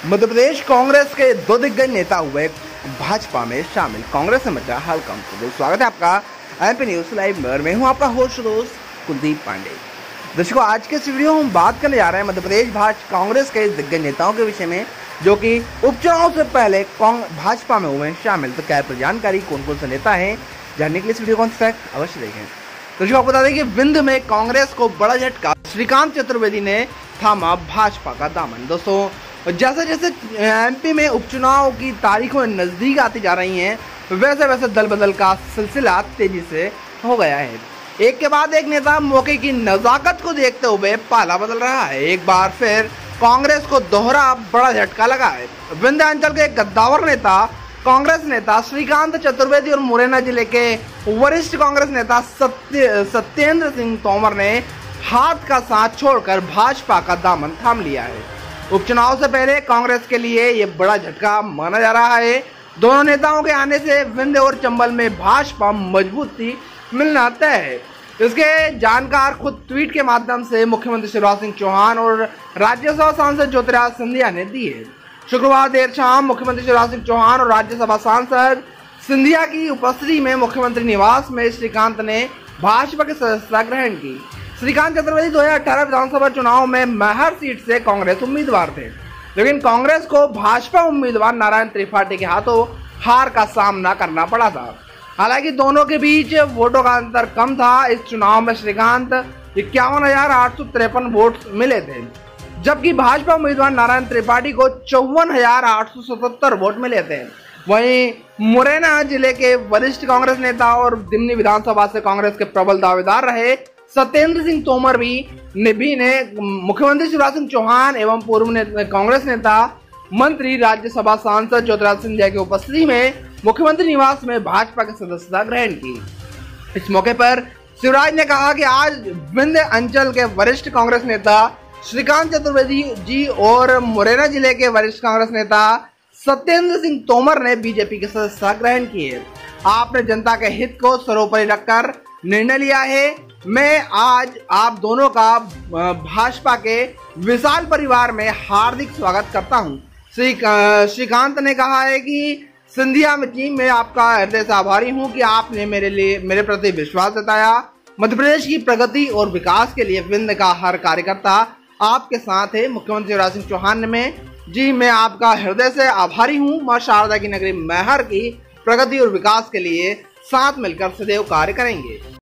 मध्य प्रदेश कांग्रेस के दो दिग्गज नेता हुए भाजपा में शामिल, कांग्रेस से मचा हल्का। स्वागत है आपका एमपी न्यूज लाइव में। मैं हूं आपका होस्ट दोस्त कुलदीप पांडे। दर्शकों, आज के इस वीडियो में हम बात करने जा रहे हैं मध्य प्रदेश कांग्रेस के दिग्गज नेताओं के विषय में, जो कि उपचुनाव से पहले भाजपा में हुए शामिल। तो क्या जानकारी कौन कौन से नेता है, जानने के लिए इस वीडियो को अंत तक अवश्य देखें। दर्शकों, आपको बता दें कि विंध्य में कांग्रेस को बड़ा झटका, श्रीकांत चतुर्वेदी ने थामा भाजपा का दामन। दोस्तों, जैसे जैसे एमपी में उपचुनाव की तारीखों नजदीक आती जा रही हैं, वैसे वैसे दल बदल का सिलसिला तेजी से हो गया है। एक के बाद एक नेता मौके की नजाकत को देखते हुए पाला बदल रहा है। एक बार फिर कांग्रेस को दोहरा बड़ा झटका लगा है। विंध्यांचल के गद्दावर नेता, कांग्रेस नेता श्रीकांत चतुर्वेदी और मुरैना जिले के वरिष्ठ कांग्रेस नेता सत्येंद्र सिंह तोमर ने हाथ का साथ छोड़कर भाजपा का दामन थाम लिया है। उपचुनाव से पहले कांग्रेस के लिए यह बड़ा झटका माना जा रहा है। दोनों नेताओं के आने से विंध्य और चंबल में भाजपा मजबूती मिलना तय है। इसके जानकार खुद ट्वीट के माध्यम से मुख्यमंत्री शिवराज सिंह चौहान और राज्यसभा सांसद ज्योतिरादित्य सिंधिया ने दी है। शुक्रवार देर शाम मुख्यमंत्री शिवराज सिंह चौहान और राज्यसभा सांसद सिंधिया की उपस्थिति में मुख्यमंत्री निवास में श्रीकांत ने भाजपा की सदस्यता ग्रहण की। श्रीकांत चतुर्वेदी 2018 विधानसभा चुनाव में मैहर सीट से कांग्रेस उम्मीदवार थे, लेकिन कांग्रेस को भाजपा उम्मीदवार नारायण त्रिपाठी के हाथों हार का सामना करना पड़ा था। हालांकि दोनों के बीच वोटों का अंतर कम था। इस चुनाव में श्रीकांत 51,853 वोट मिले थे, जबकि भाजपा उम्मीदवार नारायण त्रिपाठी को 54,877 वोट मिले थे। वहीं मुरैना जिले के वरिष्ठ कांग्रेस नेता और दिमनी विधानसभा से कांग्रेस के प्रबल दावेदार रहे सत्येंद्र सिंह तोमर ने मुख्यमंत्री शिवराज सिंह चौहान एवं पूर्व कांग्रेस नेता मंत्री राज्यसभा सांसद ज्योतिरादित्य सिंधिया की उपस्थिति में मुख्यमंत्री निवास में भाजपा की सदस्यता ग्रहण की। इस मौके पर शिवराज ने कहा कि आज विंध्य अंचल के वरिष्ठ कांग्रेस नेता श्रीकांत चतुर्वेदी जी और मुरैना जिले के वरिष्ठ कांग्रेस नेता सत्येंद्र सिंह तोमर ने बीजेपी की सदस्यता ग्रहण की है। आपने जनता के हित को सर्वोपरि रखकर निर्णय लिया है। मैं आज आप दोनों का भाजपा के विशाल परिवार में हार्दिक स्वागत करता हूं। श्रीकांत ने कहा है कि सिंधिया जी, मैं आपका हृदय से आभारी हूं कि आपने मेरे प्रति विश्वास जताया। मध्य प्रदेश की प्रगति और विकास के लिए विंध्य का हर कार्यकर्ता आपके साथ है। मुख्यमंत्री शिवराज सिंह चौहान मैं आपका हृदय से आभारी हूं। मां शारदा की नगरी मैहर की प्रगति और विकास के लिए साथ मिलकर सदैव कार्य करेंगे।